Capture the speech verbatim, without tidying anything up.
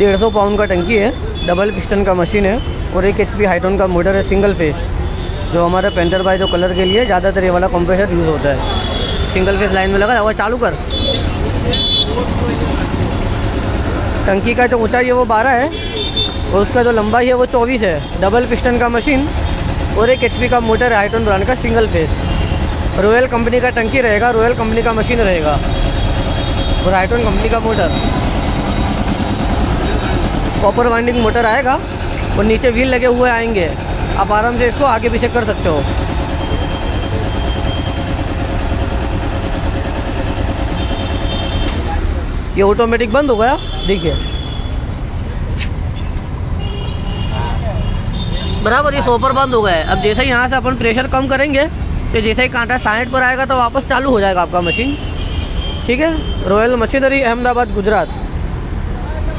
डेढ़ सौ पाउंड का टंकी है, डबल पिस्टन का मशीन है और एक एच पी हाईटोन का मोटर है सिंगल फेस, जो हमारे पेंटर बाय जो कलर के लिए ज़्यादातर ये वाला कंप्रेसर यूज़ होता है। सिंगल फेस लाइन में लगा हुआ, चालू कर। टंकी का जो ऊंचाई है वो बारह है और उसका जो लंबाई है वो चौबीस है। डबल पिस्टन का मशीन और एक एच पी का मोटर है हाईटोन ब्रांड का सिंगल फेस। रॉयल कंपनी का टंकी रहेगा, रॉयल कंपनी का मशीन रहेगा और हाईटोन कंपनी का मोटर। कॉपर वाइंडिंग मोटर आएगा और नीचे व्हील लगे हुए आएंगे, आप आराम से इसको आगे पीछे कर सकते हो। ये ऑटोमेटिक बंद हो गया, देखिए बराबर ये सौ पर बंद हो गया है। अब जैसे ही यहाँ से अपन प्रेशर कम करेंगे तो जैसे ही कांटा साइड पर आएगा तो वापस चालू हो जाएगा आपका मशीन। ठीक है। Royal machinery, Ahmedabad, Gujarat.